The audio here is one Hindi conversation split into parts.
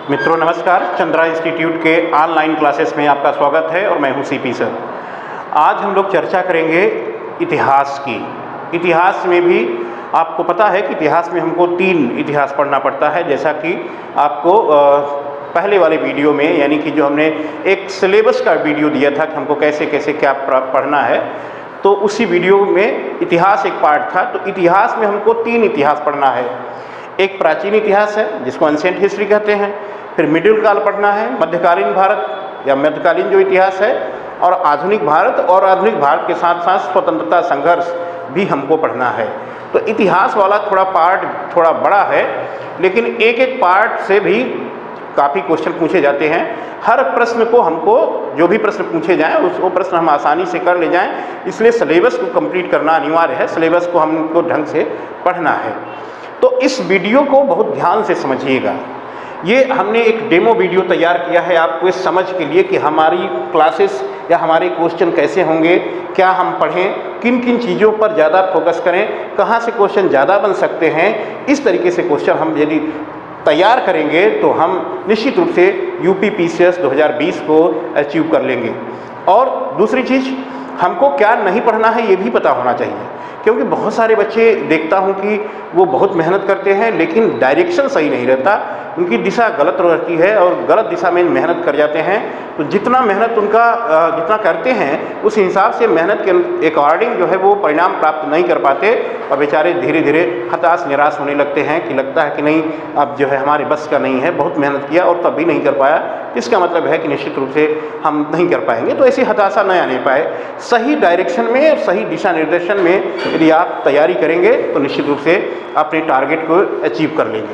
मित्रों नमस्कार। चंद्रा इंस्टीट्यूट के ऑनलाइन क्लासेस में आपका स्वागत है और मैं हूं सीपी सर। आज हम लोग चर्चा करेंगे इतिहास की। इतिहास में भी आपको पता है कि इतिहास में हमको 3 इतिहास पढ़ना पड़ता है, जैसा कि आपको पहले वाले वीडियो में, यानी कि जो हमने एक सिलेबस का वीडियो दिया था कि हमको कैसे कैसे क्या पढ़ना है, तो उसी वीडियो में इतिहास एक पार्ट था। तो इतिहास में हमको 3 इतिहास पढ़ना है। एक प्राचीन इतिहास है जिसको एंशिएंट हिस्ट्री कहते हैं, फिर मिडिल काल पढ़ना है, मध्यकालीन भारत या मध्यकालीन जो इतिहास है, और आधुनिक भारत, और आधुनिक भारत के साथ साथ स्वतंत्रता संघर्ष भी हमको पढ़ना है। तो इतिहास वाला थोड़ा पार्ट थोड़ा बड़ा है, लेकिन एक एक पार्ट से भी काफ़ी क्वेश्चन पूछे जाते हैं। हर प्रश्न को हमको, जो भी प्रश्न पूछे जाएं वो प्रश्न हम आसानी से कर ले जाएं, इसलिए सिलेबस को कंप्लीट करना अनिवार्य है। सिलेबस को हमको ढंग से पढ़ना है। तो इस वीडियो को बहुत ध्यान से समझिएगा। ये हमने एक डेमो वीडियो तैयार किया है आपको इस समझ के लिए कि हमारी क्लासेस या हमारे क्वेश्चन कैसे होंगे, क्या हम पढ़ें, किन किन चीज़ों पर ज़्यादा फोकस करें, कहाँ से क्वेश्चन ज़्यादा बन सकते हैं। इस तरीके से क्वेश्चन हम यदि तैयार करेंगे तो हम निश्चित रूप से यूपी पीसीएस 2020 को अचीव कर लेंगे। और दूसरी चीज़, हमको क्या नहीं पढ़ना है ये भी पता होना चाहिए, क्योंकि बहुत सारे बच्चे देखता हूँ कि वो बहुत मेहनत करते हैं लेकिन डायरेक्शन सही नहीं रहता, उनकी दिशा गलत रहती है और गलत दिशा में मेहनत कर जाते हैं। तो जितना मेहनत उनका जितना करते हैं उस हिसाब से मेहनत के अकॉर्डिंग जो है वो परिणाम प्राप्त नहीं कर पाते, और बेचारे धीरे धीरे हताश निराश होने लगते हैं कि लगता है कि नहीं, अब जो है हमारे बस का नहीं है, बहुत मेहनत किया और तब भी नहीं कर पाया, इसका मतलब है कि निश्चित रूप से हम नहीं कर पाएंगे। तो ऐसी हताशा न आने पाए। सही डायरेक्शन में और सही दिशा निर्देशन में यदि आप तैयारी करेंगे तो निश्चित रूप से अपने टारगेट को अचीव कर लेंगे।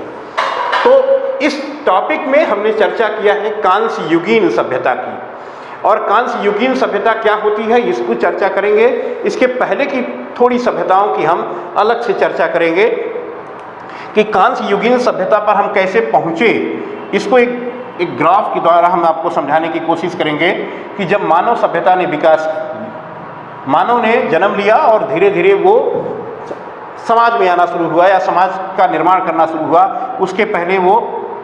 तो इस टॉपिक में हमने चर्चा किया है कांस्य युगीन सभ्यता की, और कांस्य युगीन सभ्यता क्या होती है इसको चर्चा करेंगे। इसके पहले की थोड़ी सभ्यताओं की हम अलग से चर्चा करेंगे कि कांस्य युगीन सभ्यता पर हम कैसे पहुँचे। इसको एक ग्राफ के द्वारा हम आपको समझाने की कोशिश करेंगे कि जब मानव सभ्यता ने विकास, मानव ने जन्म लिया और धीरे धीरे वो समाज में आना शुरू हुआ या समाज का निर्माण करना शुरू हुआ, उसके पहले वो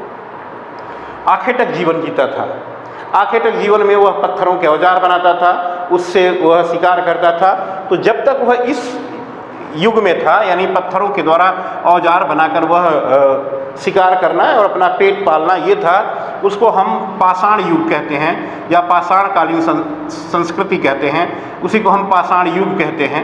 आखेटक जीवन जीता था। आखेटक जीवन में वह पत्थरों के औजार बनाता था, उससे वह शिकार करता था। तो जब तक वह इस युग में था, यानी पत्थरों के द्वारा औजार बनाकर वह शिकार करना और अपना पेट पालना, ये था, उसको हम पाषाण युग कहते हैं या पाषाणकालीन संस्कृति कहते हैं, उसी को हम पाषाण युग कहते हैं।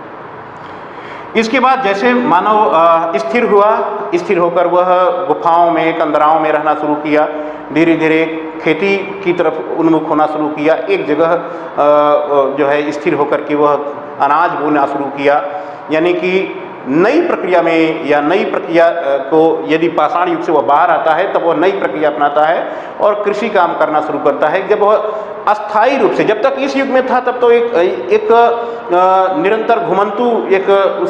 इसके बाद जैसे मानव स्थिर हुआ, स्थिर होकर वह गुफाओं में, कंदराओं में रहना शुरू किया, धीरे धीरे खेती की तरफ उन्मुख होना शुरू किया, एक जगह जो है स्थिर होकर के वह अनाज बोना शुरू किया। यानी कि नई प्रक्रिया में या नई प्रक्रिया को, यदि पाषाण युग से वह बाहर आता है तब वह नई प्रक्रिया अपनाता है और कृषि काम करना शुरू करता है। जब वह अस्थायी रूप से, जब तक इस युग में था तब तो एक निरंतर घुमंतु एक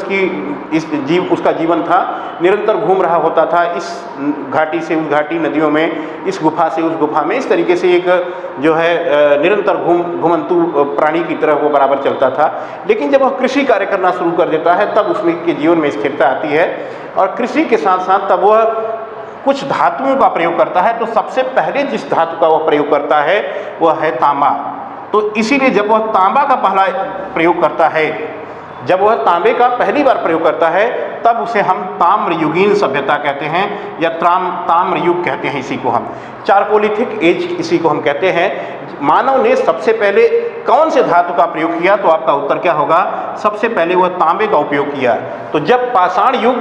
उसका जीवन था, निरंतर घूम रहा होता था, इस घाटी से उस घाटी, नदियों में, इस गुफा से उस गुफा में, इस तरीके से एक जो है निरंतर घुमंतु प्राणी की तरह वो बराबर चलता था। लेकिन जब वह कृषि कार्य करना शुरू कर देता है तब उसमें के जीवन में स्थिरता आती है, और कृषि के साथ साथ तब वह कुछ धातुओं का प्रयोग करता है। तो सबसे पहले जिस धातु का वह प्रयोग करता है वह है तांबा। तो इसीलिए जब वह तांबा का पहला प्रयोग करता है, जब वह तांबे का पहली बार प्रयोग करता है, तब उसे हम ताम्रयुगीन सभ्यता कहते हैं या ताम्र युग कहते हैं। इसी को हम चारकोलिथिक एज इसी को हम कहते हैं। मानव ने सबसे पहले कौन से धातु का प्रयोग किया, तो आपका उत्तर क्या होगा? सबसे पहले वह तांबे का उपयोग किया। तो जब पाषाण युग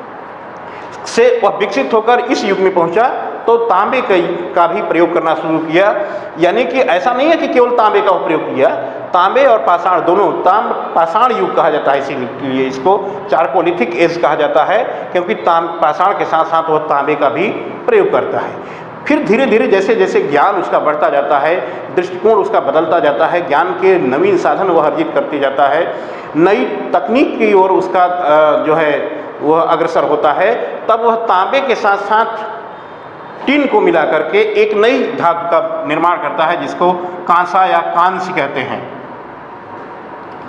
से वह विकसित होकर इस युग में पहुंचा तो तांबे का भी प्रयोग करना शुरू किया। यानी कि ऐसा नहीं है कि केवल तांबे का प्रयोग किया, तांबे और पाषाण दोनों, पाषाण युग कहा जाता है, इसीलिए इसको चारकोलिथिक एज कहा जाता है, क्योंकि पाषाण के साथ साथ वह तांबे का भी प्रयोग करता है। फिर धीरे धीरे जैसे जैसे ज्ञान उसका बढ़ता जाता है, दृष्टिकोण उसका बदलता जाता है, ज्ञान के नवीन साधन वह अर्जित करते जाता है, नई तकनीक की ओर उसका जो है वह अग्रसर होता है, तब वह तांबे के साथ साथ टिन को मिला करके एक नई धातु का निर्माण करता है, जिसको कांसा या कांस्य कहते हैं।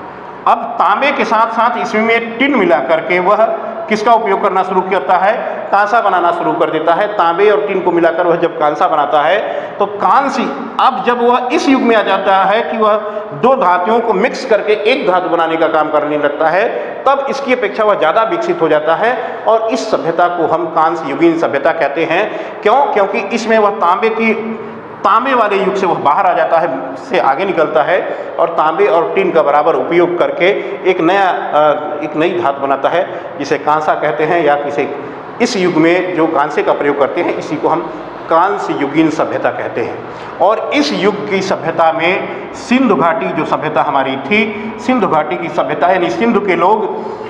अब तांबे के साथ साथ इसमें टिन मिला करके वह किसका उपयोग करना शुरू करता है? कांसा बनाना शुरू कर देता है। तांबे और टिन को मिलाकर वह जब कांसा बनाता है तो कांसी, अब जब वह इस युग में आ जाता है कि वह दो धातुओं को मिक्स करके एक धातु बनाने का काम करने लगता है, तब इसकी अपेक्षा वह ज़्यादा विकसित हो जाता है और इस सभ्यता को हम कांस्य युगीन सभ्यता कहते हैं। क्यों? क्योंकि इसमें वह तांबे वाले युग से वह बाहर आ जाता है, से आगे निकलता है और तांबे और टिन का बराबर उपयोग करके एक नई धातु बनाता है जिसे कांसा कहते हैं, या इस युग में जो कांसे का प्रयोग करते हैं इसी को हम कांस्य युगीन सभ्यता कहते हैं। और इस युग की सभ्यता में सिंधु घाटी जो सभ्यता हमारी थी, सिंधु घाटी की सभ्यता यानी सिंधु के लोग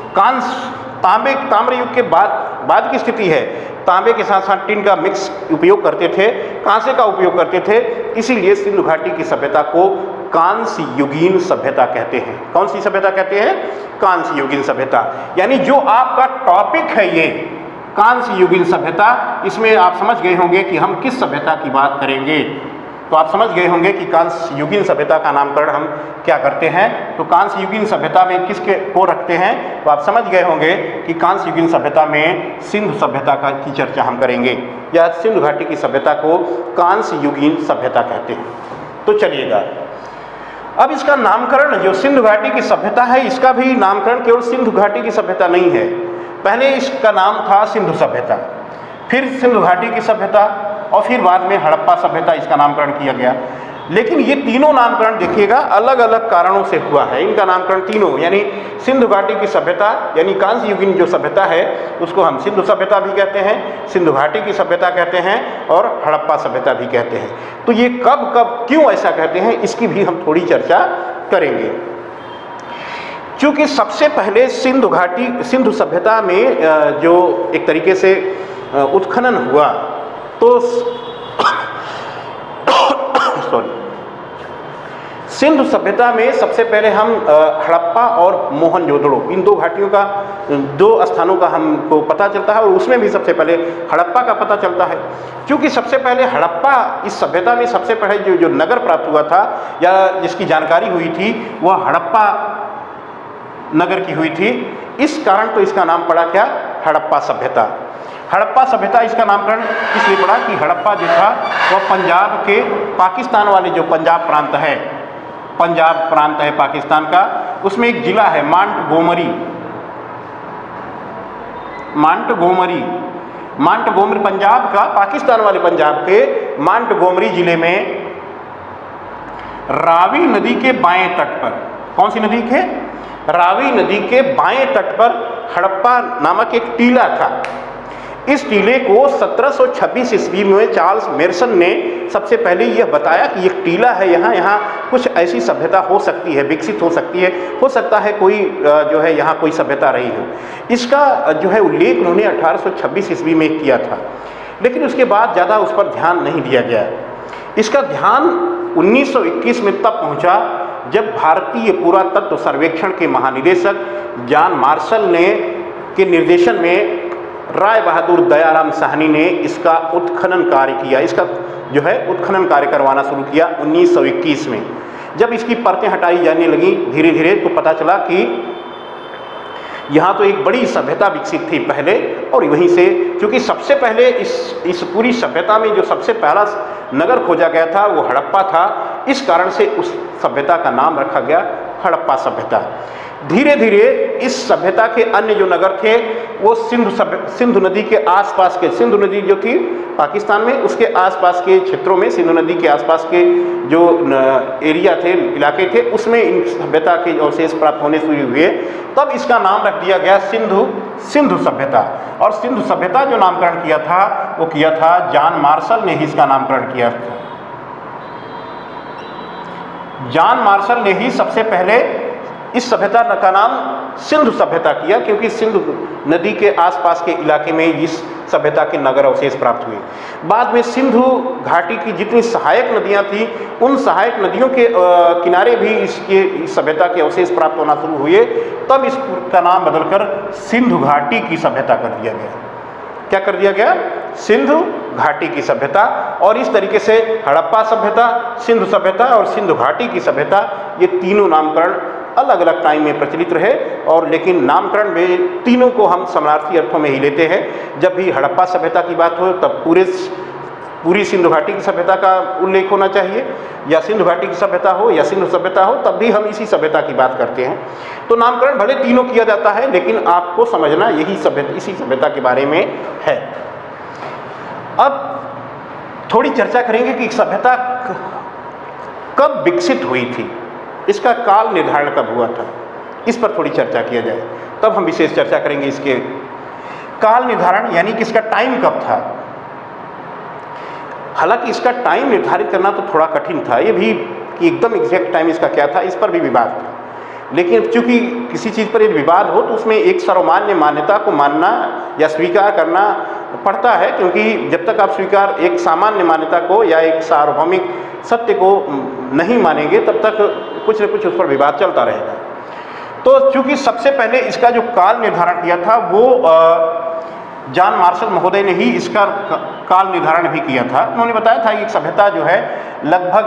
तांबे युग के बाद की स्थिति है, तांबे के साथ साथ टिन का मिक्स उपयोग करते थे, कांसे का उपयोग करते थे, इसीलिए सिंधु घाटी की सभ्यता को कांस्य युगीन सभ्यता कहते हैं। कौन सी सभ्यता कहते हैं? कांस्य युगीन सभ्यता। यानी जो आपका टॉपिक है ये कांस्य युगीन सभ्यता, इसमें आप समझ गए होंगे कि हम किस सभ्यता की बात करेंगे। तो आप समझ गए होंगे कि कांस्य युगीन सभ्यता का नामकरण हम क्या करते हैं। तो कांस्य युगीन सभ्यता में किसके को रखते हैं, तो आप समझ गए होंगे कि कांस्य युगीन सभ्यता में सिंधु सभ्यता की चर्चा हम करेंगे, या सिंधु घाटी की सभ्यता को कांस्य युगीन सभ्यता कहते हैं। तो चलिएगा, अब इसका नामकरण जो सिंधु घाटी की सभ्यता है, इसका भी नामकरण केवल सिंधु घाटी की सभ्यता नहीं है। पहले इसका नाम था सिंधु सभ्यता, फिर सिंधु घाटी की सभ्यता और फिर बाद में हड़प्पा सभ्यता इसका नामकरण किया गया। लेकिन ये तीनों नामकरण देखिएगा अलग अलग कारणों से हुआ है। इनका नामकरण तीनों, यानी सिंधु घाटी की सभ्यता यानी कांस्य युगीन जो सभ्यता है उसको हम सिंधु सभ्यता भी कहते हैं, सिंधु घाटी की सभ्यता कहते हैं और हड़प्पा सभ्यता भी कहते हैं। तो ये कब क्यों ऐसा कहते हैं इसकी भी हम थोड़ी चर्चा करेंगे। क्योंकि सबसे पहले सिंधु सभ्यता में जो एक तरीके से उत्खनन हुआ, तो सिंधु सभ्यता में सबसे पहले हम हड़प्पा और मोहनजोदड़ो, इन दो घाटियों का, दो स्थानों का हमको पता चलता है और उसमें भी सबसे पहले हड़प्पा का पता चलता है। क्योंकि सबसे पहले हड़प्पा, इस सभ्यता में सबसे पहले जो नगर प्राप्त हुआ था या जिसकी जानकारी हुई थी वह हड़प्पा नगर की हुई थी। इस कारण तो इसका नाम पड़ा क्या, हड़प्पा सभ्यता। हड़प्पा सभ्यता इसका नामकरण इसलिए पड़ा कि हड़प्पा जो था वह पंजाब के, पाकिस्तान वाले जो पंजाब प्रांत है पाकिस्तान का, उसमें एक जिला है मांटगोमरी पंजाब का, पाकिस्तान वाले पंजाब के मांटगोमरी जिले में रावी नदी के बाएं तट पर, कौन सी नदी के, रावी नदी के बाएं तट पर हड़प्पा नामक एक टीला था। इस टीले को 1726 ईस्वी में चार्ल्स मेरसन ने सबसे पहले यह बताया कि एक टीला है, यहाँ कुछ ऐसी सभ्यता हो सकती है, विकसित हो सकती है, हो सकता है कोई जो है यहाँ कोई सभ्यता रही हो। इसका जो है उल्लेख उन्होंने 1826 ईस्वी में किया था, लेकिन उसके बाद ज़्यादा उस पर ध्यान नहीं दिया गया। इसका ध्यान 1921 में तब पहुँचा जब भारतीय पुरातत्व सर्वेक्षण के महानिदेशक जॉन मार्शल ने के निर्देशन में राय बहादुर दयाराम साहनी ने इसका उत्खनन कार्य किया, इसका जो है उत्खनन कार्य करवाना शुरू किया 1921 में। जब इसकी परतें हटाई जाने लगी धीरे धीरे, तो पता चला कि यहाँ तो एक बड़ी सभ्यता विकसित थी पहले, और वहीं से, क्योंकि सबसे पहले इस पूरी सभ्यता में जो सबसे पहला नगर खोजा गया था वो हड़प्पा था, इस कारण से उस सभ्यता का नाम रखा गया हड़प्पा सभ्यता। धीरे धीरे इस सभ्यता के अन्य जो नगर थे वो सिंधु नदी के आसपास के, सिंधु नदी जो थी पाकिस्तान में, उसके आसपास के क्षेत्रों में, सिंधु नदी के आसपास के जो एरिया थे, इलाके थे, उसमें इन सभ्यता के अवशेष प्राप्त होने शुरू हुए। तब इसका नाम रख दिया गया सिंधु सभ्यता। और सिंधु सभ्यता जो नामकरण किया था वो किया था जॉन मार्शल ने ही इसका नामकरण किया था। जॉन मार्शल ने ही सबसे पहले इस सभ्यता का नाम सिंधु सभ्यता किया, क्योंकि सिंधु नदी के आसपास के इलाके में इस सभ्यता के नगर अवशेष प्राप्त हुए। बाद में सिंधु घाटी की जितनी सहायक नदियां थी उन सहायक नदियों के किनारे भी इस सभ्यता के अवशेष प्राप्त होना शुरू हुए। तब इसका नाम बदलकर सिंधु घाटी की सभ्यता कर दिया गया। क्या कर दिया गया? सिंधु घाटी की सभ्यता। और इस तरीके से हड़प्पा सभ्यता, सिंधु सभ्यता और सिंधु घाटी की सभ्यता, ये तीनों नामकरण अलग अलग टाइम में प्रचलित रहे, और लेकिन नामकरण में तीनों को हम समानार्थी अर्थों में ही लेते हैं। जब भी हड़प्पा सभ्यता की बात हो तब पूरी सिंधु घाटी की सभ्यता का उल्लेख होना चाहिए, या सिंधु घाटी की सभ्यता हो या सिंधु सभ्यता हो तब भी हम इसी सभ्यता की बात करते हैं। तो नामकरण भले तीनों किया जाता है, लेकिन आपको समझना इसी सभ्यता के बारे में है। अब थोड़ी चर्चा करेंगे कि सभ्यता कब विकसित हुई थी, इसका काल निर्धारण कब हुआ था, इस पर थोड़ी चर्चा किया जाए, तब हम विशेष चर्चा करेंगे इसके काल निर्धारण, यानी कि इसका टाइम कब था। हालांकि इसका टाइम निर्धारित करना तो थोड़ा कठिन था, ये भी कि एकदम एग्जैक्ट टाइम इसका क्या था, इस पर भी विवाद था। लेकिन चूंकि किसी चीज़ पर यदि विवाद हो तो उसमें एक सर्वमान्य मान्यता को मानना या स्वीकार करना पड़ता है, क्योंकि जब तक आप एक सामान्य मान्यता को या एक सार्वभौमिक सत्य को नहीं मानेंगे तब तक कुछ न कुछ उस पर विवाद चलता रहेगा। तो चूंकि सबसे पहले इसका जो काल निर्धारण किया था वो जॉन मार्शल महोदय ने ही इसका काल निर्धारण भी किया था। उन्होंने बताया था कि एक सभ्यता जो है लगभग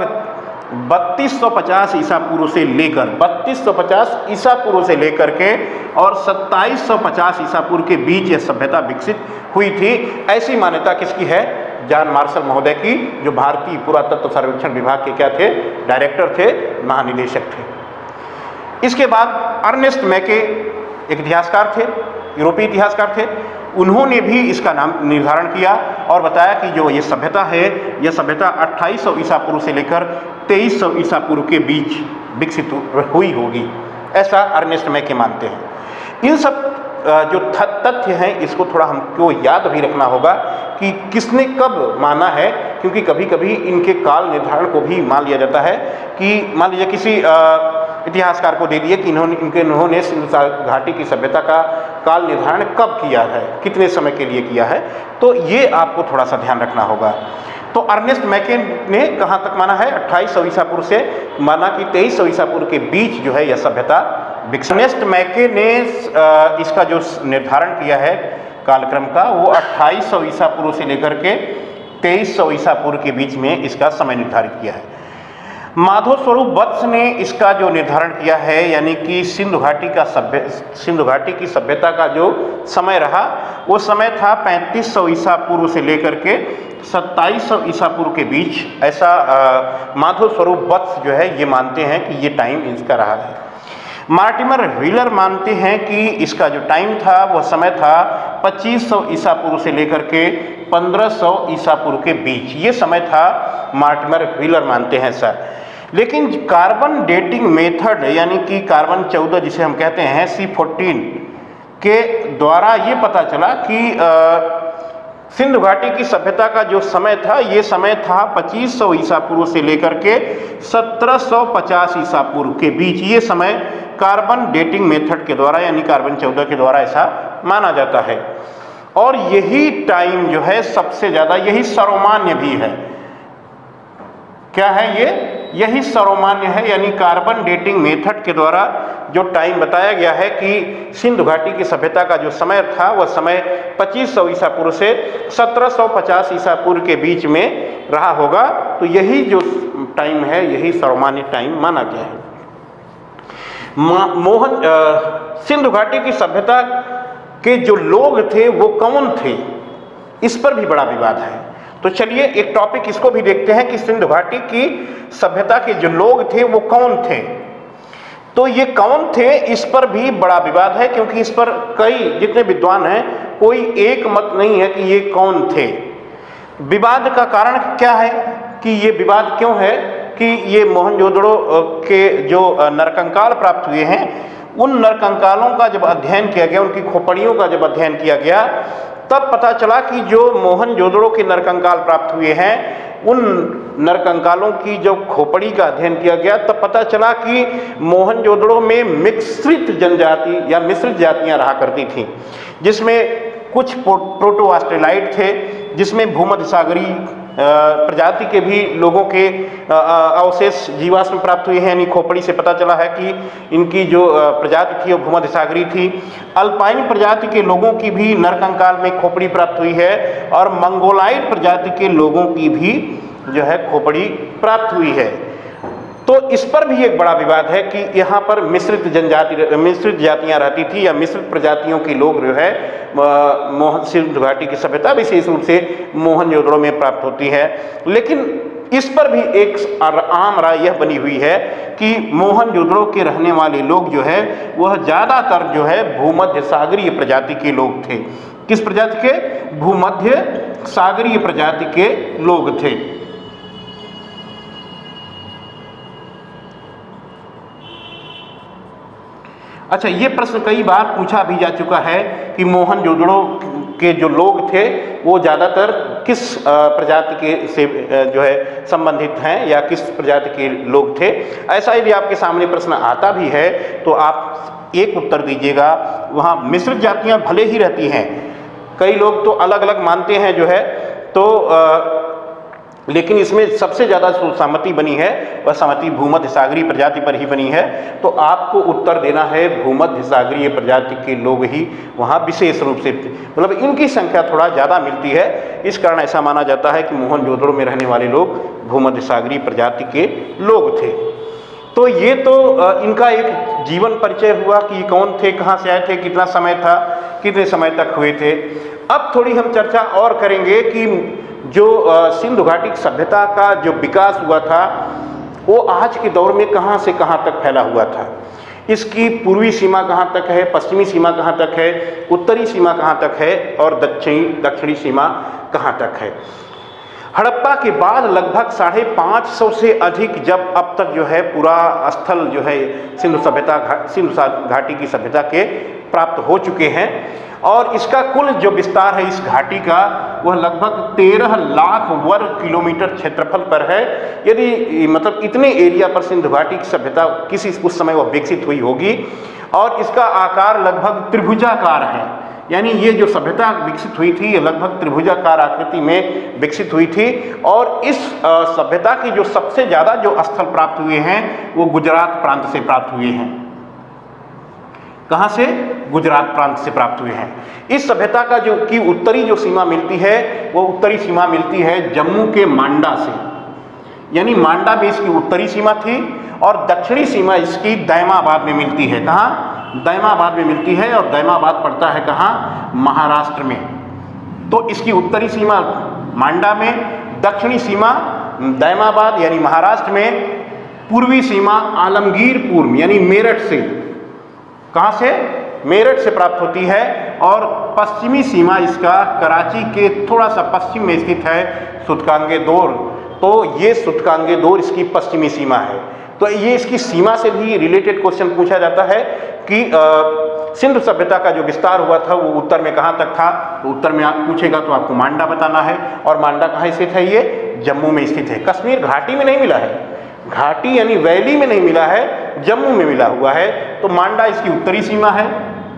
3250 ईसा पूर्व से लेकर 3250 ईसा पूर्व से लेकर के और 2750 ईसा पूर्व के बीच यह सभ्यता विकसित हुई थी। ऐसी मान्यता किसकी है? जॉन मार्शल महोदय की, जो भारतीय पुरातत्व सर्वेक्षण विभाग के क्या थे? डायरेक्टर थे, महानिदेशक थे। इसके बाद अर्नेस्ट मैके एक इतिहासकार थे, यूरोपीय इतिहासकार थे। उन्होंने भी इसका नाम निर्धारण किया और बताया कि जो ये सभ्यता है, यह सभ्यता 2800 ईसा पूर्व से लेकर 2300 ईसा पूर्व के बीच विकसित हुई होगी, ऐसा अर्नेस्ट मैके मानते हैं। इन सब जो तथ्य हैं इसको थोड़ा हमको याद भी रखना होगा कि किसने कब माना है, क्योंकि कभी कभी इनके काल निर्धारण को भी मान लिया जाता है कि मान लीजिए किसी इतिहासकार को दे दिए कि इन्होंने सिंधु घाटी की सभ्यता का काल निर्धारण कब किया है, कितने समय के लिए किया है, तो ये आपको थोड़ा सा ध्यान रखना होगा। तो अर्नेस्ट मैके ने कहाँ तक माना है? 2800 ईसा पूर्व से माना कि 2300 ईसा पूर्व के बीच जो है यह सभ्यता विकसित। अर्नेस्ट मैके ने इसका जो निर्धारण किया है कालक्रम का, वो 2800 ईसा पूर्व से लेकर के 2300 ईसा पूर्व के बीच में इसका समय निर्धारित किया है। माधव स्वरूप वत्स ने इसका जो निर्धारण किया है, यानी कि सिंधु घाटी की सभ्यता का जो समय रहा वो समय था 3500 ईसा पूर्व से लेकर के 2700 ईसा पूर्व के बीच, ऐसा माधव स्वरूप वत्स जो है ये मानते हैं कि ये टाइम इसका रहा है। मार्टिमर व्हीलर मानते हैं कि इसका जो टाइम था वह समय था 2500 ईसा पूर्व से लेकर के 1500 ईसा पूर्व के बीच, ये समय था, मार्टिमर व्हीलर मानते हैं सर। लेकिन कार्बन डेटिंग मेथड यानी कि कार्बन 14 जिसे हम कहते हैं C14 के द्वारा ये पता चला कि सिंधु घाटी की सभ्यता का जो समय था ये समय था 2500 ईसा पूर्व से लेकर के 1750 ईसा पूर्व के बीच, ये समय कार्बन डेटिंग मेथड के द्वारा यानी कार्बन 14 के द्वारा ऐसा माना जाता है। और यही टाइम जो है सबसे ज़्यादा, यही सर्वमान्य भी है। क्या है ये? यही सर्वमान्य है, यानी कार्बन डेटिंग मेथड के द्वारा जो टाइम बताया गया है कि सिंधु घाटी की सभ्यता का जो समय था वह समय 2500 ईसा पूर्व से 1750 ईसा पूर्व के बीच में रहा होगा। तो यही जो टाइम है यही सर्वमान्य टाइम माना गया है। सिंधु घाटी की सभ्यता के जो लोग थे वो कौन थे, इस पर भी बड़ा विवाद है। तो चलिए एक टॉपिक इसको भी देखते हैं कि सिंधु घाटी की सभ्यता के जो लोग थे वो कौन थे। तो ये कौन थे इस पर भी बड़ा विवाद है, क्योंकि इस पर कई जितने विद्वान हैं कोई एक मत नहीं है कि ये कौन थे। विवाद का कारण क्या है कि ये विवाद क्यों है कि ये मोहनजोदड़ो के जो नरकंकाल प्राप्त हुए हैं, उन नरकंकालों का जब अध्ययन किया गया, उनकी खोपड़ियों का जब अध्ययन किया गया, तब पता चला कि जो मोहनजोदड़ो के नरकंकाल प्राप्त हुए हैं उन नरकंकालों की जब खोपड़ी का अध्ययन किया गया तब पता चला कि मोहनजोदड़ो में मिश्रित जनजाति या मिश्रित जातियां रहा करती थीं, जिसमें कुछ प्रोटो ऑस्ट्रेलाइड थे, जिसमें भूमध्य सागरी प्रजाति के भी लोगों के अवशेष जीवाश्म प्राप्त हुए हैं। यानी खोपड़ी से पता चला है कि इनकी जो प्रजाति थी वो भूमध्य सागरी थी। अल्पाइन प्रजाति के लोगों की भी नरकंकाल में खोपड़ी प्राप्त हुई है और मंगोलाइड प्रजाति के लोगों की भी जो है खोपड़ी प्राप्त हुई है। तो इस पर भी एक बड़ा विवाद है कि यहाँ पर मिश्रित जातियाँ रहती थी या मिश्रित प्रजातियों के लोग जो है सिंधु घाटी की सभ्यता विशेष रूप से मोहनजोदड़ो में प्राप्त होती है। लेकिन इस पर भी एक आम राय यह बनी हुई है कि मोहनजोदड़ो के रहने वाले लोग जो है वह ज़्यादातर जो है भूमध्य सागरीय प्रजाति के लोग थे। किस प्रजाति के? भूमध्य सागरीय प्रजाति के लोग थे। अच्छा, ये प्रश्न कई बार पूछा भी जा चुका है कि मोहनजोदड़ो के जो लोग थे वो ज़्यादातर किस प्रजाति के से जो है संबंधित हैं या किस प्रजाति के लोग थे। ऐसा यदि आपके सामने प्रश्न आता भी है तो आप एक उत्तर दीजिएगा, वहाँ मिश्रित जातियाँ भले ही रहती हैं, कई लोग तो अलग अलग मानते हैं जो है, तो लेकिन इसमें सबसे ज़्यादा जो सहमति बनी है वह सहमति भूमध्य सागरीय प्रजाति पर ही बनी है। तो आपको उत्तर देना है भूमध्य सागरीय प्रजाति के लोग ही वहाँ विशेष रूप से, मतलब इनकी संख्या थोड़ा ज़्यादा मिलती है, इस कारण ऐसा माना जाता है कि मोहनजोदड़ो में रहने वाले लोग भूमध्य सागरीय प्रजाति के लोग थे। तो ये तो इनका एक जीवन परिचय हुआ कि कौन थे, कहाँ से आए थे, कितना समय था, कितने समय तक हुए थे। अब थोड़ी हम चर्चा और करेंगे कि जो सिंधु घाटी की सभ्यता का जो विकास हुआ था वो आज के दौर में कहाँ से कहाँ तक फैला हुआ था। इसकी पूर्वी सीमा कहाँ तक है, पश्चिमी सीमा कहाँ तक है, उत्तरी सीमा कहाँ तक है और दक्षिणी सीमा कहाँ तक है। हड़प्पा के बाद लगभग 550 से अधिक जब अब तक जो है पूरा स्थल जो है सिंधु घाटी की सभ्यता के प्राप्त हो चुके हैं और इसका कुल जो विस्तार है इस घाटी का वह लगभग 13 लाख वर्ग किलोमीटर क्षेत्रफल पर है। यदि मतलब इतने एरिया पर सिंधु घाटी की सभ्यता उस समय वह विकसित हुई होगी और इसका आकार लगभग त्रिभुजाकार है, यानी ये जो सभ्यता विकसित हुई थी ये लगभग त्रिभुजाकार आकृति में विकसित हुई थी। और इस सभ्यता की जो सबसे ज़्यादा जो स्थल प्राप्त हुए हैं वो गुजरात प्रांत से प्राप्त हुए हैं। कहाँ से? गुजरात प्रांत से प्राप्त हुए हैं। इस सभ्यता का जो की उत्तरी जो सीमा मिलती है वो उत्तरी सीमा मिलती है जम्मू के मांडा से, यानी मांडा में इसकी उत्तरी सीमा थी और दक्षिणी सीमा इसकी दैमाबाद में मिलती है। कहाँ? दैमाबाद में मिलती है और दैमाबाद पड़ता है कहाँ? महाराष्ट्र में। तो इसकी उत्तरी सीमा मांडा में, दक्षिणी सीमा दैमाबाद यानी महाराष्ट्र में, पूर्वी सीमा आलमगीरपुर यानी मेरठ से, कहाँ से? मेरठ से प्राप्त होती है और पश्चिमी सीमा इसका कराची के थोड़ा सा पश्चिम में स्थित है सूतकांगेदोर। तो ये सूतकांगेदोर इसकी पश्चिमी सीमा है। तो ये इसकी सीमा से भी रिलेटेड क्वेश्चन पूछा जाता है कि सिंधु सभ्यता का जो विस्तार हुआ था वो उत्तर में कहाँ तक था। तो उत्तर में आप पूछेगा तो आपको मांडा बताना है और मांडा कहाँ स्थित है? ये जम्मू में स्थित है। कश्मीर घाटी में नहीं मिला है, घाटी यानी वैली में नहीं मिला है, जम्मू में मिला हुआ है। तो मांडा इसकी उत्तरी सीमा है,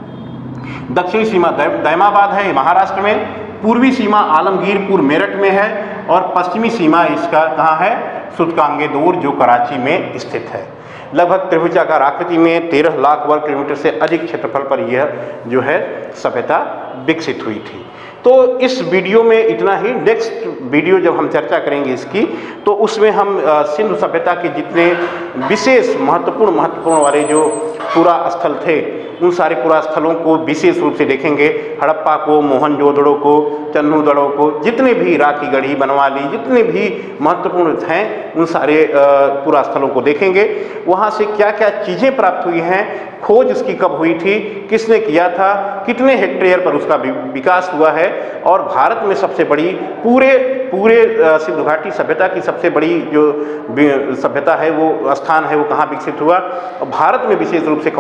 दक्षिणी सीमा दैमाबाद है महाराष्ट्र में, पूर्वी सीमा आलमगीरपुर मेरठ में है और पश्चिमी सीमा इसका कहाँ है? सूतकांगेदोर जो कराची में स्थित है। लगभग त्रिभुजाकार आकृति में 13 लाख वर्ग किलोमीटर से अधिक क्षेत्रफल पर यह जो है सभ्यता विकसित हुई थी। तो इस वीडियो में इतना ही। नेक्स्ट वीडियो जब हम चर्चा करेंगे इसकी तो उसमें हम सिंधु सभ्यता के जितने विशेष महत्वपूर्ण वाले जो पुरा स्थल थे उन सारे पुरा स्थलों को विशेष रूप से देखेंगे। हड़प्पा को, मोहनजोदड़ो को, चन्नूदड़ो को, जितने भी राखी गढ़ी, बनवाली, जितने भी महत्वपूर्ण हैं उन सारे पुरा स्थलों को देखेंगे। वहाँ से क्या क्या चीज़ें प्राप्त हुई हैं, खोज उसकी कब हुई थी, किसने किया था, कितने हेक्टेयर पर उसका विकास हुआ है और भारत में सबसे बड़ी पूरे सिंधु घाटी सभ्यता की सबसे बड़ी जो सभ्यता है वो स्थान है वो कहाँ विकसित हुआ और भारत में विशेष रूप से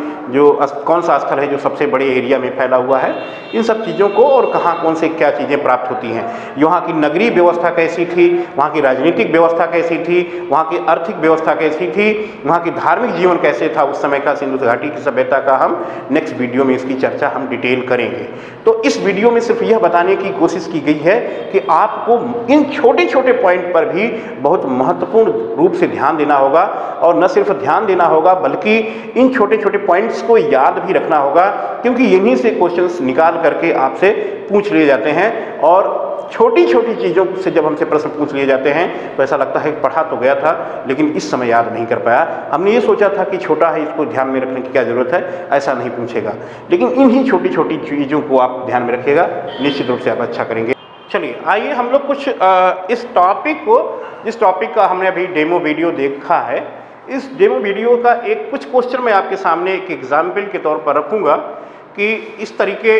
कौन सा स्थल है जो सबसे बड़े एरिया में फैला हुआ है, इन सब चीज़ों को और कहाँ कौन से क्या चीज़ें प्राप्त होती हैं। यहाँ की नगरीय व्यवस्था कैसी थी, वहाँ की राजनीतिक व्यवस्था कैसी थी, वहाँ की आर्थिक व्यवस्था कैसी थी, वहाँ की धार्मिक जीवन कैसे था उस समय का सिंधु घाटी की सभ्यता का हम नेक्स्ट वीडियो में इसकी चर्चा हम डिटेल करेंगे। तो इस वीडियो में सिर्फ यह बताने की कोशिश की गई है कि आपको इन छोटे छोटे पॉइंट पर भी बहुत महत्वपूर्ण रूप से ध्यान देना होगा और न सिर्फ ध्यान देना होगा बल्कि इन छोटे छोटे पॉइंट्स को याद भी रखना होगा, क्योंकि यहीं से क्वेश्चंस निकाल करके आपसे पूछ लिए जाते हैं और छोटी छोटी चीज़ों से जब हमसे प्रश्न पूछ लिए जाते हैं तो ऐसा लगता है कि पढ़ा तो गया था लेकिन इस समय याद नहीं कर पाया, हमने ये सोचा था कि छोटा है इसको ध्यान में रखने की क्या ज़रूरत है, ऐसा नहीं पूछेगा। लेकिन इन्हीं छोटी छोटी चीज़ों को आप ध्यान में रखिएगा, निश्चित रूप से आप अच्छा करेंगे। चलिए आइए हम लोग कुछ इस टॉपिक को, जिस टॉपिक का हमने अभी डेमो वीडियो देखा है, इस डेमो वीडियो का एक कुछ क्वेश्चन मैं आपके सामने एक एग्जाम्पल के तौर पर रखूँगा कि इस तरीके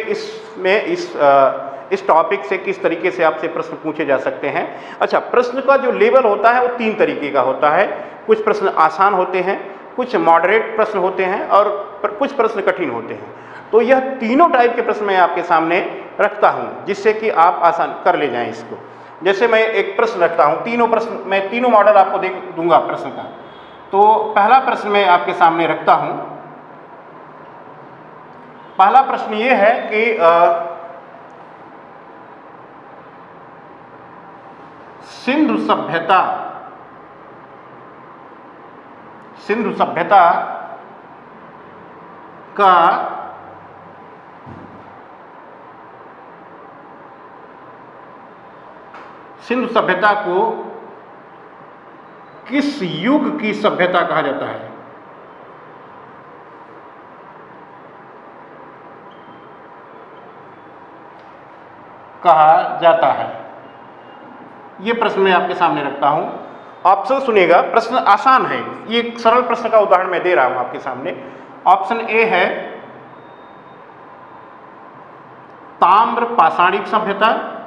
इस टॉपिक से किस तरीके से आपसे प्रश्न पूछे जा सकते हैं। अच्छा, प्रश्न का जो लेवल होता है वो 3 तरीके का होता है। कुछ प्रश्न आसान होते हैं, कुछ मॉडरेट प्रश्न होते हैं और कुछ प्रश्न कठिन होते हैं। तो यह तीनों टाइप के प्रश्न मैं आपके सामने रखता हूं जिससे कि आप आसान कर ले जाएं इसको। जैसे मैं एक प्रश्न रखता हूं, मैं तीनों मॉडल आपको दूंगा प्रश्न का। तो पहला प्रश्न मैं आपके सामने रखता हूं। पहला प्रश्न ये है कि सिंधु सभ्यता का सिंधु सभ्यता को किस युग की सभ्यता कहा जाता है? कहा जाता है। ये प्रश्न मैं आपके सामने रखता हूं। ऑप्शन सुनिएगा, प्रश्न आसान है, ये एक सरल प्रश्न का उदाहरण मैं दे रहा हूं आपके सामने। ऑप्शन ए है ताम्र पाषाणिक सभ्यता,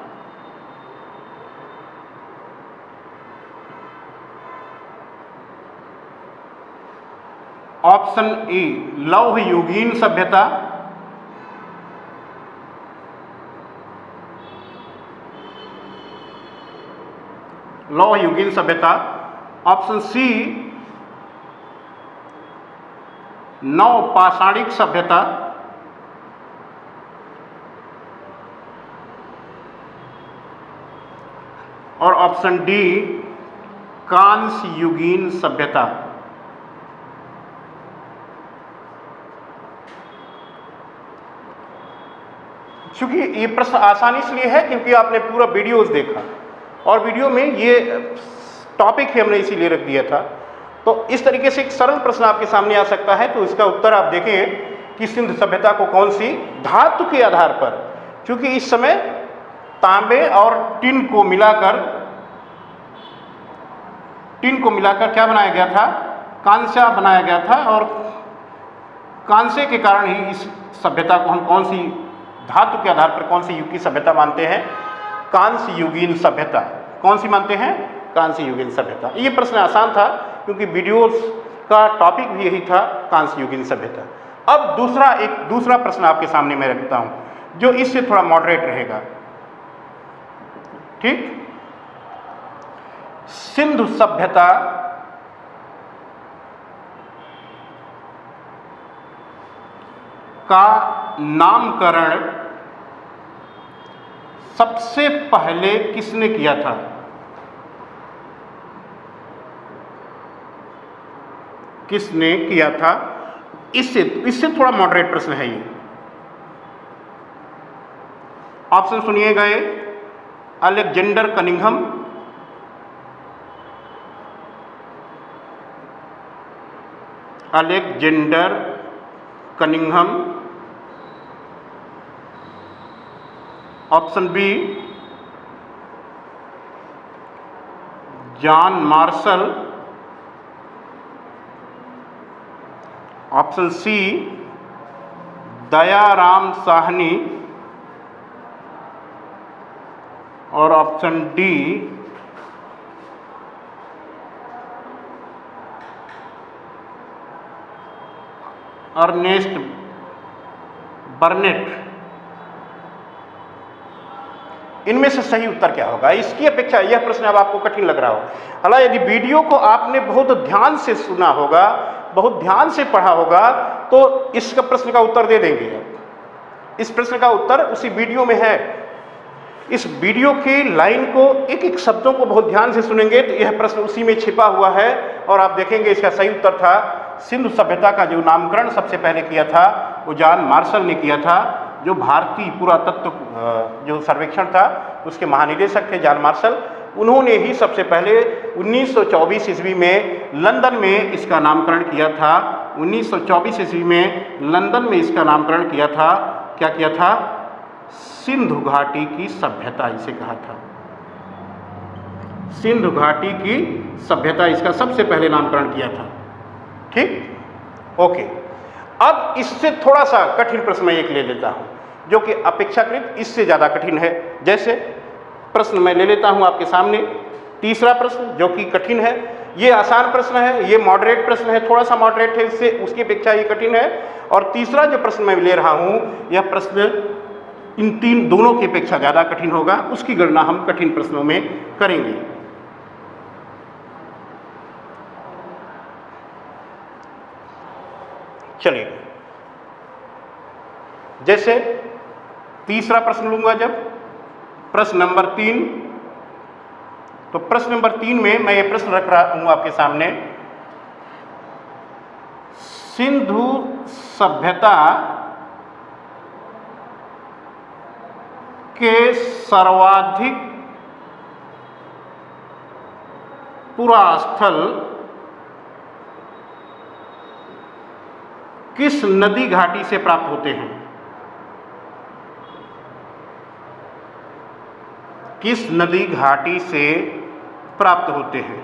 ऑप्शन ए लौह युगीन सभ्यता, लौह युगीन सभ्यता, ऑप्शन सी नव पाषाणिक सभ्यता, और ऑप्शन डी कांस्य युगीन सभ्यता। चूंकि ये प्रश्न आसान इसलिए है क्योंकि आपने पूरा वीडियोस देखा और वीडियो में ये टॉपिक ही हमने इसीलिए रख दिया था। तो इस तरीके से एक सरल प्रश्न आपके सामने आ सकता है। तो इसका उत्तर आप देखें कि सिंधु सभ्यता को कौन सी धातु के आधार पर, क्योंकि इस समय तांबे और टिन को मिलाकर क्या बनाया गया था? कांस्य बनाया गया था। और कांस्य के कारण ही इस सभ्यता को हम कौन सी धातु के आधार पर कौन सी युग की सभ्यता मानते हैं? कांस्य युगीन सभ्यता। कौन सी मानते हैं? कांस्य युगीन सभ्यता। ये प्रश्न आसान था क्योंकि वीडियोस का टॉपिक भी यही था, कांस्य युगीन सभ्यता। अब दूसरा प्रश्न आपके सामने मैं रखता हूं जो इससे थोड़ा मॉडरेट रहेगा। ठीक, सिंधु सभ्यता का नामकरण सबसे पहले किसने किया था? किसने किया था? इससे थोड़ा मॉडरेट प्रश्न है ये। ऑप्शन सुनिएगा, ये Alexander Cunningham, option B John Marshall, option C Dayaram Sahni, और ऑप्शन डी अर्नेस्ट बर्नेट। इनमें से सही उत्तर क्या होगा? इसकी अपेक्षा यह प्रश्न अब आपको कठिन लग रहा हो। हालांकि यदि वीडियो को आपने बहुत ध्यान से सुना होगा, बहुत ध्यान से पढ़ा होगा, तो इसका प्रश्न का उत्तर दे देंगे। इस प्रश्न का उत्तर उसी वीडियो में है। इस वीडियो की लाइन को, एक एक शब्दों को बहुत ध्यान से सुनेंगे तो यह प्रश्न उसी में छिपा हुआ है और आप देखेंगे इसका सही उत्तर था सिंधु सभ्यता का जो नामकरण सबसे पहले किया था वो जॉन मार्शल ने किया था। जो भारतीय पुरातत्व जो सर्वेक्षण था उसके महानिदेशक थे जॉन मार्शल, उन्होंने ही सबसे पहले 1924 ईस्वी में लंदन में इसका नामकरण किया था। 1924 ईस्वी में लंदन में इसका नामकरण किया था। क्या किया था? सिंधु घाटी की सभ्यता इसे कहा था। सिंधु घाटी की सभ्यता इसका सबसे पहले नामकरण किया था। ठीक, ओके। अब इससे थोड़ा सा कठिन प्रश्न मैं एक ले लेता हूं जो कि अपेक्षाकृत इससे ज्यादा कठिन है। जैसे प्रश्न मैं ले लेता हूं आपके सामने, तीसरा प्रश्न जो कि कठिन है। ये आसान प्रश्न है, ये मॉडरेट प्रश्न है, थोड़ा सा मॉडरेट है, इससे उसकी अपेक्षा ये कठिन है। और तीसरा जो प्रश्न मैं ले रहा हूं, यह प्रश्न इन तीन दोनों की अपेक्षा ज्यादा कठिन होगा। उसकी गणना हम कठिन प्रश्नों में करेंगे। चलिए, जैसे तीसरा प्रश्न लूंगा जब, प्रश्न नंबर 3, तो प्रश्न नंबर 3 में मैं ये प्रश्न रख रहा हूं आपके सामने, सिंधु सभ्यता के सर्वाधिक पुरास्थल किस नदी घाटी से प्राप्त होते हैं? किस नदी घाटी से प्राप्त होते हैं?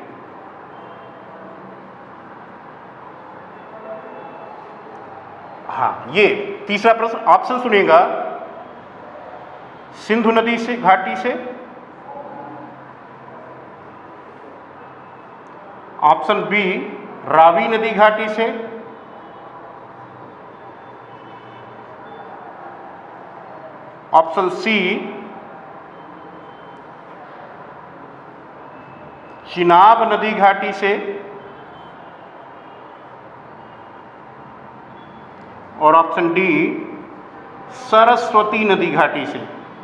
हाँ, ये तीसरा प्रश्न, ऑप्शन सुनिएगा। सिंधु नदी से घाटी से, ऑप्शन बी रावी नदी घाटी से, ऑप्शन सी चिनाब नदी घाटी से, और ऑप्शन डी सरस्वती नदी घाटी से।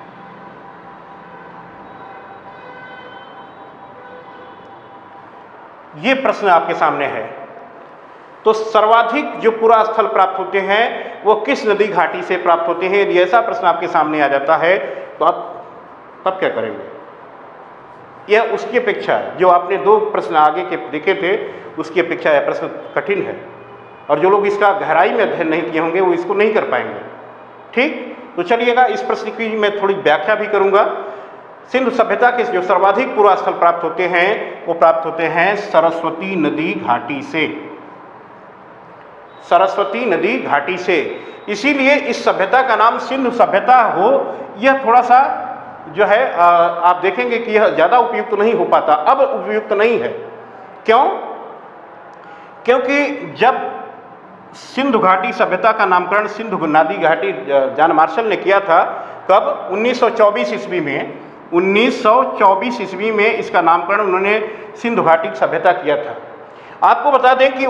ये प्रश्न आपके सामने है। तो सर्वाधिक जो पुरास्थल प्राप्त होते हैं वो किस नदी घाटी से प्राप्त होते हैं? यदि ऐसा प्रश्न आपके सामने आ जाता है तो आप तब क्या करेंगे? यह उसकी अपेक्षा, जो आपने दो प्रश्न आगे के देखे थे उसकी अपेक्षा यह प्रश्न कठिन है, और जो लोग इसका गहराई में अध्ययन नहीं किए होंगे वो इसको नहीं कर पाएंगे। ठीक, तो चलिएगा, इस प्रश्न की मैं थोड़ी व्याख्या भी करूंगा। सिंधु सभ्यता के जो सर्वाधिक पुरास्थल प्राप्त होते हैं वो प्राप्त होते हैं सरस्वती नदी घाटी से। सरस्वती नदी घाटी से, इसीलिए इस सभ्यता का नाम सिंधु सभ्यता हो, यह थोड़ा सा जो है आप देखेंगे कि यह ज़्यादा उपयुक्त नहीं हो पाता, अब उपयुक्त नहीं है। क्यों? क्योंकि जब सिंधु घाटी सभ्यता का नामकरण सिंधु नदी घाटी जॉन मार्शल ने किया था, कब? 1924 ईस्वी में। 1924 ईस्वी में इसका नामकरण उन्होंने सिंधु घाटी सभ्यता किया था। आपको बता दें कि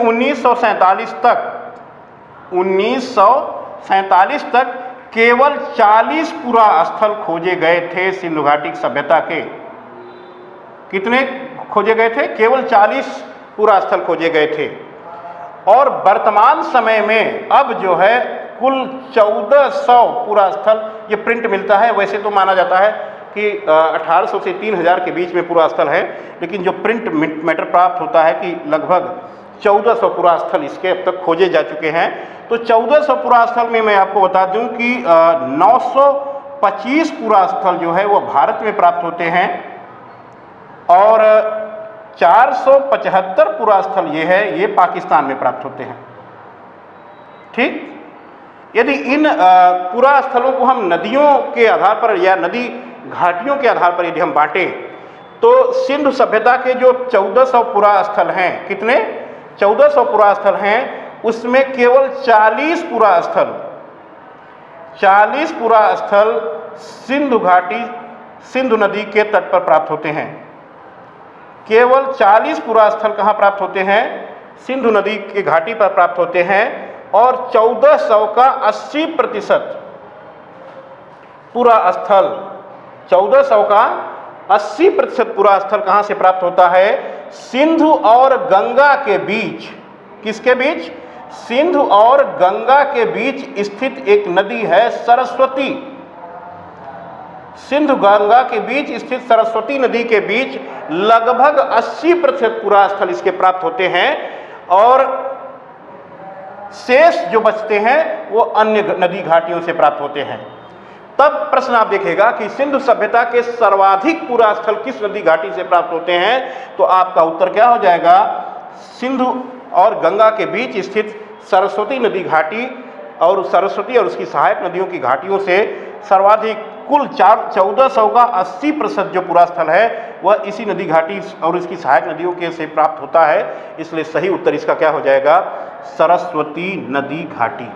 1947 तक केवल 40 पुरास्थल खोजे गए थे सिंधु घाटी सभ्यता के। कितने खोजे गए थे? केवल 40 पुरास्थल खोजे गए थे। और वर्तमान समय में अब जो है कुल 1400 पुरास्थल ये प्रिंट मिलता है। वैसे तो माना जाता है कि 1800 से 3000 के बीच में पुरास्थल है, लेकिन जो प्रिंट मैटर प्राप्त होता है कि लगभग 1400 पुरास्थल इसके अब तक खोजे जा चुके हैं। तो 1400 पुरास्थल में मैं आपको बता दूं कि 925 पुरास्थल जो है वो भारत में प्राप्त होते हैं, और 475 पुरास्थल ये है ये पाकिस्तान में प्राप्त होते हैं। ठीक, यदि इन पुरास्थलों को हम नदियों के आधार पर या नदी घाटियों के आधार पर यदि हम बांटें तो सिंधु सभ्यता के जो 1400 पुरास्थल हैं, कितने? 1400 पुरास्थल हैं, उसमें केवल 40 पुरास्थल सिंधु घाटी सिंधु नदी के तट पर प्राप्त होते हैं। केवल 40 पुरास्थल कहाँ प्राप्त होते हैं? सिंधु नदी की घाटी पर प्राप्त होते हैं। और 1400 का 80% पुरास्थल, 1400 का 80% पुरास्थल कहाँ से प्राप्त होता है? सिंधु और गंगा के बीच। किसके बीच? सिंधु और गंगा के बीच स्थित एक नदी है सरस्वती। सिंधु गंगा के बीच स्थित सरस्वती नदी के बीच लगभग 80% पूरा स्थल इसके प्राप्त होते हैं और शेष जो बचते हैं वो अन्य नदी घाटियों से प्राप्त होते हैं। तब प्रश्न आप देखेगा कि सिंधु सभ्यता के सर्वाधिक पूरा स्थल किस नदी घाटी से प्राप्त होते हैं, तो आपका उत्तर क्या हो जाएगा, सिंधु और गंगा के बीच स्थित सरस्वती नदी घाटी और सरस्वती और उसकी सहायक नदियों की घाटियों से सर्वाधिक कुल 1400 का 80% जो पूरा स्थल है वह इसी नदी घाटी और इसकी सहायक नदियों के से प्राप्त होता है। इसलिए सही उत्तर इसका क्या हो जाएगा, सरस्वती नदी घाटी।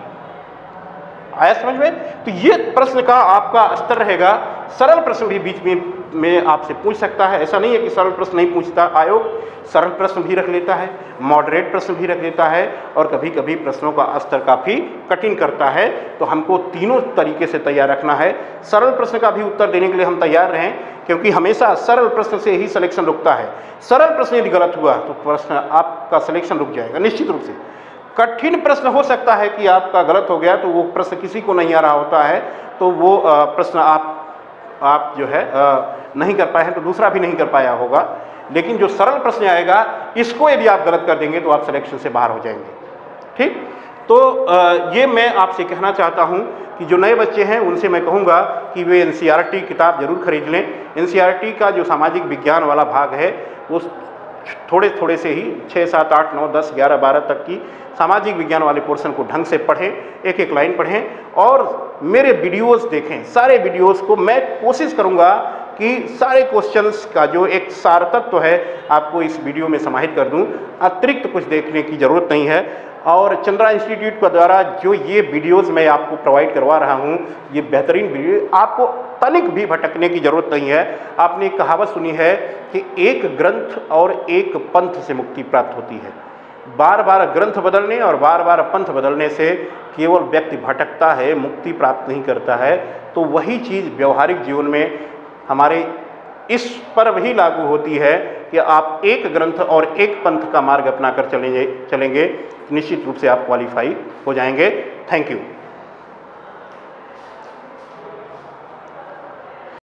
आया समझ में? तो ये प्रश्न का आपका स्तर रहेगा। सरल प्रश्न भी बीच में आपसे पूछ सकता है, ऐसा नहीं है कि सरल प्रश्न नहीं पूछता आयोग, सरल प्रश्न भी रख लेता है, मॉडरेट प्रश्न भी रख लेता है और कभी कभी प्रश्नों का स्तर काफ़ी कठिन करता है। तो हमको तीनों तरीके से तैयार रखना है। सरल प्रश्न का भी उत्तर देने के लिए हम तैयार रहें, क्योंकि हमेशा सरल प्रश्न से ही सिलेक्शन रुकता है। सरल प्रश्न यदि गलत हुआ तो प्रश्न आपका सिलेक्शन रुक जाएगा निश्चित रूप से। कठिन प्रश्न हो सकता है कि आपका गलत हो गया, तो वो प्रश्न किसी को नहीं आ रहा होता है, तो वो प्रश्न आप जो है नहीं कर पाए हैं तो दूसरा भी नहीं कर पाया होगा। लेकिन जो सरल प्रश्न आएगा इसको यदि आप गलत कर देंगे तो आप सिलेक्शन से बाहर हो जाएंगे। ठीक, तो ये मैं आपसे कहना चाहता हूँ कि जो नए बच्चे हैं उनसे मैं कहूँगा कि वे NCERT किताब जरूर खरीद लें। NCERT का जो सामाजिक विज्ञान वाला भाग है वो थोड़े से ही 6, 7, 8, 9, 10, 11, 12 तक की सामाजिक विज्ञान वाले पोर्शन को ढंग से पढ़ें, एक एक लाइन पढ़ें और मेरे वीडियोस देखें। सारे वीडियोस को मैं कोशिश करूंगा कि सारे क्वेश्चंस का जो एक सार तत्व है आपको इस वीडियो में समाहित कर दूं। अतिरिक्त कुछ देखने की ज़रूरत नहीं है। और चंद्रा इंस्टीट्यूट के द्वारा जो ये वीडियोस मैं आपको प्रोवाइड करवा रहा हूँ, ये बेहतरीन वीडियो, आपको तनिक भी भटकने की ज़रूरत नहीं है। आपने एक कहावत सुनी है कि एक ग्रंथ और एक पंथ से मुक्ति प्राप्त होती है। बार बार ग्रंथ बदलने और बार बार पंथ बदलने से केवल व्यक्ति भटकता है, मुक्ति प्राप्त नहीं करता है। तो वही चीज़ व्यवहारिक जीवन में हमारे इस पर भी लागू होती है कि आप एक ग्रंथ और एक पंथ का मार्ग अपना कर चलेंगे, निश्चित रूप से आप क्वालिफाई हो जाएंगे। Thank you.